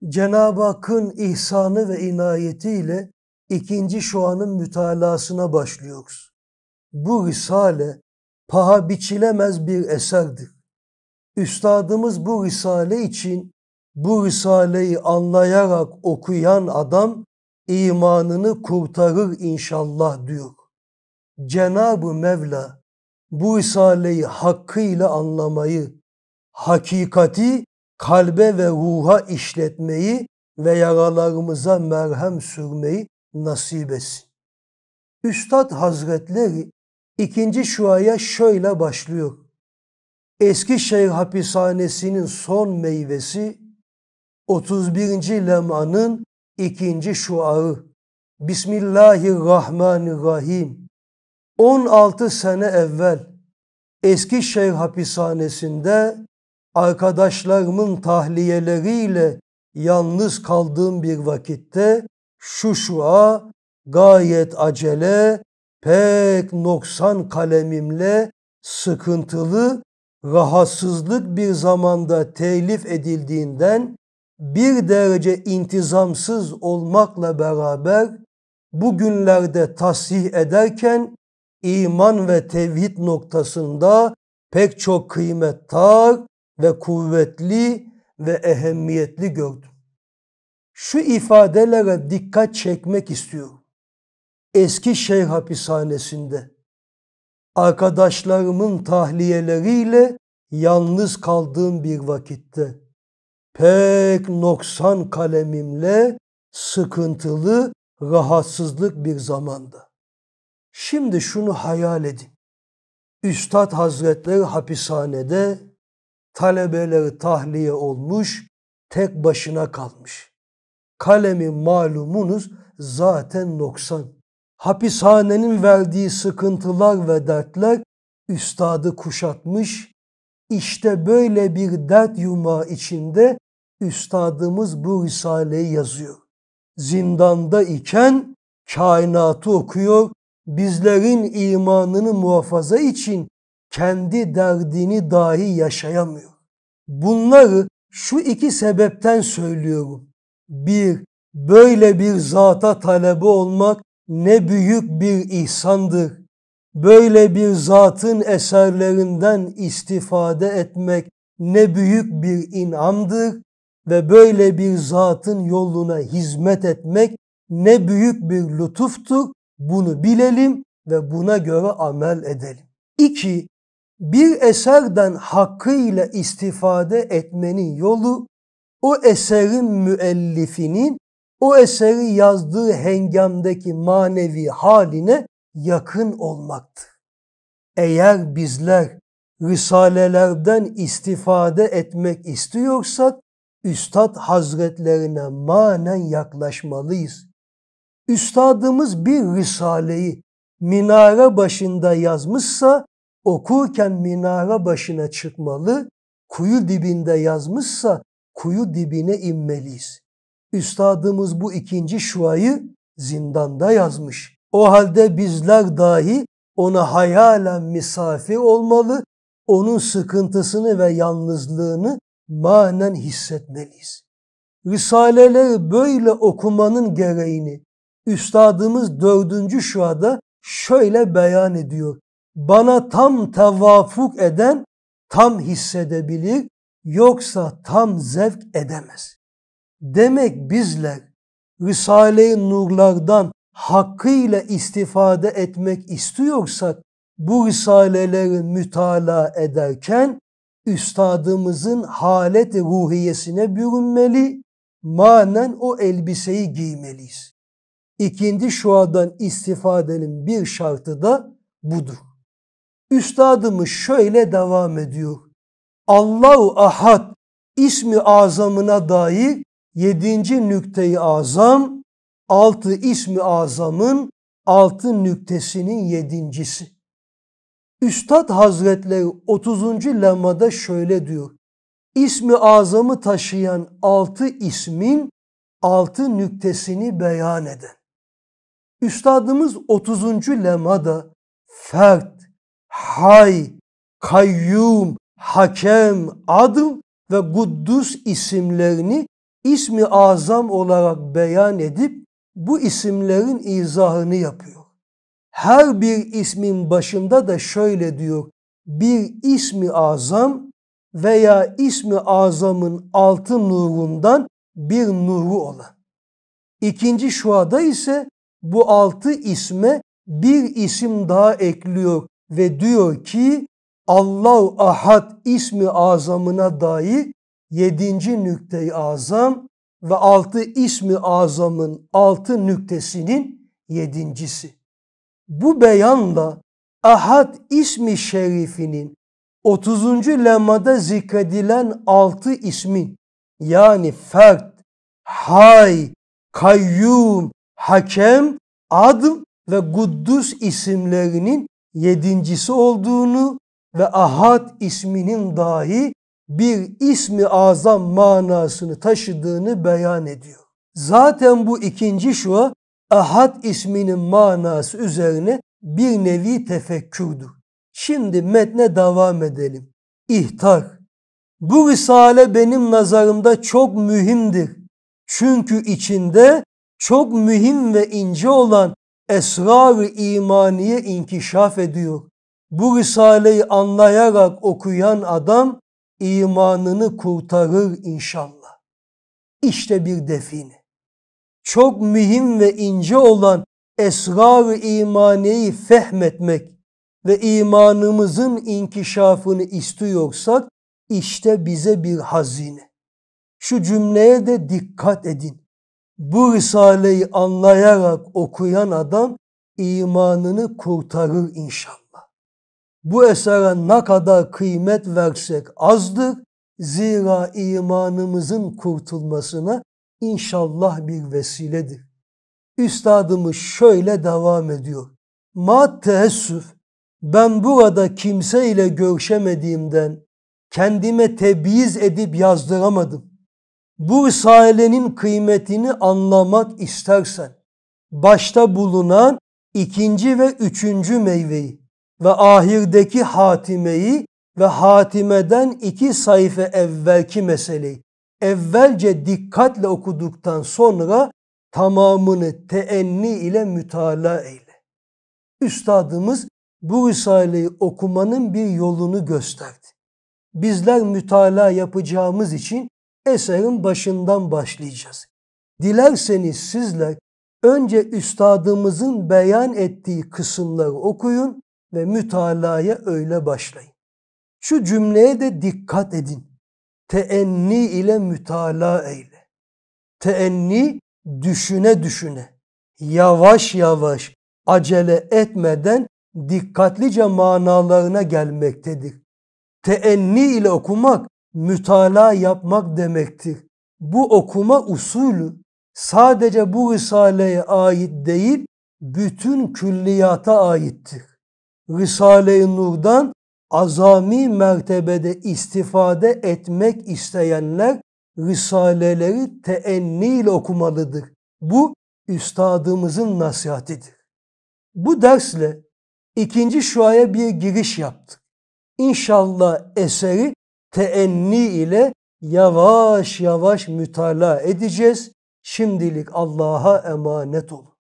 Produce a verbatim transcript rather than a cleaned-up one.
Cenab-ı Hakk'ın ihsanı ve inayetiyle ikinci şuanın mütalasına başlıyoruz. Bu risale paha biçilemez bir eserdir. Üstadımız bu risale için bu risaleyi anlayarak okuyan adam imanını kurtarır inşallah diyor. Cenab-ı Mevla bu risaleyi hakkıyla anlamayı, hakikati kalbe ve ruha işletmeyi ve yaralarımıza merhem sürmeyi nasip etsin. Üstad Hazretleri ikinci şuaya şöyle başlıyor. Eskişehir hapishanesinin son meyvesi otuz birinci lemanın ikinci şuarı. Bismillahirrahmanirrahim. on altı sene evvel Eskişehir hapishanesinde arkadaşlarımın tahliyeleriyle yalnız kaldığım bir vakitte şu şua gayet acele, pek noksan kalemimle sıkıntılı, rahatsızlık bir zamanda telif edildiğinden bir derece intizamsız olmakla beraber bugünlerde tasih ederken iman ve tevhid noktasında pek çok kıymettar ve kuvvetli ve ehemmiyetli gördüm. Şu ifadelere dikkat çekmek istiyorum. Eskişehir hapishanesinde arkadaşlarımın tahliyeleriyle yalnız kaldığım bir vakitte pek noksan kalemimle sıkıntılı, rahatsızlık bir zamanda. Şimdi şunu hayal edin. Üstad Hazretleri hapishanede, talebeleri tahliye olmuş, tek başına kalmış. Kalemi malumunuz zaten noksan. Hapishanenin verdiği sıkıntılar ve dertler üstadı kuşatmış. İşte böyle bir dert yumağı içinde üstadımız bu risaleyi yazıyor. Zindanda iken kainatı okuyor, bizlerin imanını muhafaza için kendi derdini dahi yaşayamıyor. Bunları şu iki sebepten söylüyorum. Bir, böyle bir zata talebe olmak ne büyük bir ihsandır. Böyle bir zatın eserlerinden istifade etmek ne büyük bir inamdır ve böyle bir zatın yoluna hizmet etmek ne büyük bir lütuftur. Bunu bilelim ve buna göre amel edelim. İki, bir eserden hakkıyla istifade etmenin yolu o eserin müellifinin o eseri yazdığı hengamdaki manevi haline yakın olmaktır. Eğer bizler risalelerden istifade etmek istiyorsak Üstad Hazretlerine manen yaklaşmalıyız. Üstadımız bir risaleyi minare başında yazmışsa okurken minare başına çıkmalı, kuyu dibinde yazmışsa kuyu dibine inmeliyiz. Üstadımız bu ikinci şuayı zindanda yazmış. O halde bizler dahi ona hayalen misafir olmalı, onun sıkıntısını ve yalnızlığını manen hissetmeliyiz. Risaleleri böyle okumanın gereğini Üstadımız dördüncü şuada şöyle beyan ediyor. Bana tam tevafuk eden tam hissedebilir, yoksa tam zevk edemez. Demek bizler Risale-i Nurlardan hakkıyla istifade etmek istiyorsak bu risaleleri mütalaa ederken üstadımızın halet-i ruhiyesine bürünmeli, manen o elbiseyi giymeliyiz. İkinci şuadan istifadenin bir şartı da budur. Üstadımız şöyle devam ediyor. Allahu Ahad ismi azamına dair yedinci nükte-i azam, altı ismi azamın altı nüktesinin yedincisi. Üstad Hazretleri otuzuncu lemada şöyle diyor. İsmi azamı taşıyan altı ismin altı nüktesini beyan eden. Üstadımız otuzuncu lemada fert, hay, kayyum, hakem, adıl ve kuddus isimlerini ismi azam olarak beyan edip bu isimlerin izahını yapıyor. Her bir ismin başında da şöyle diyor: bir ismi azam veya ismi azamın altı nurundan bir nuru olan. İkinci şuada ise bu altı isme bir isim daha ekliyor ve diyor ki Allah-u Ahad ismi azamına dair yedinci nükte-i azam ve altı ismi azamın altı nüktesinin yedincisi. Bu beyanla Ahad ismi şerifinin otuzuncu lemmada zikredilen altı ismin yani Fert, Hay, Kayyum, Hakem, Adl ve Kuddus isimlerinin yedincisi olduğunu ve Ahad isminin dahi bir ismi azam manasını taşıdığını beyan ediyor. Zaten bu ikinci şua Ahad isminin manası üzerine bir nevi tefekkürdür. Şimdi metne devam edelim. İhtar. Bu risale benim nazarımda çok mühimdir. Çünkü içinde çok mühim ve ince olan esrar-ı imaniye inkişaf ediyor. Bu risaleyi anlayarak okuyan adam imanını kurtarır inşallah. İşte bir define. Çok mühim ve ince olan esrar-ı imaniyeyi fehmetmek ve imanımızın inkişafını istiyorsak işte bize bir hazine. Şu cümleye de dikkat edin. Bu risaleyi anlayarak okuyan adam imanını kurtarır inşallah. Bu esere ne kadar kıymet versek azdır. Zira imanımızın kurtulmasına inşallah bir vesiledir. Üstadımız şöyle devam ediyor. Ma teessüf, ben burada kimseyle görüşemediğimden kendime tebyiz edip yazdıramadım. Bu risalenin kıymetini anlamak istersen, başta bulunan ikinci ve üçüncü meyveyi ve ahirdeki hatimeyi ve hatimeden iki sayfa evvelki meseleyi evvelce dikkatle okuduktan sonra tamamını teenni ile mütalaa eyle. Üstadımız bu risaleyi okumanın bir yolunu gösterdi. Bizler mütalaa yapacağımız için eserin başından başlayacağız. Dilerseniz sizler önce üstadımızın beyan ettiği kısımları okuyun ve mütalaya öyle başlayın. Şu cümleye de dikkat edin. Teenni ile mütalaa eyle. Teenni düşüne düşüne, yavaş yavaş, acele etmeden dikkatlice manalarına gelmektedir. Teenni ile okumak, mütalaa yapmak demektir. Bu okuma usulü sadece bu risaleye ait değil, bütün külliyata aittir. Risale-i Nur'dan azami mertebede istifade etmek isteyenler risaleleri teenni ile okumalıdır. Bu üstadımızın nasihatidir. Bu dersle ikinci şuaya bir giriş yaptık. İnşallah eseri teenni ile yavaş yavaş mütalaa edeceğiz. Şimdilik Allah'a emanet olun.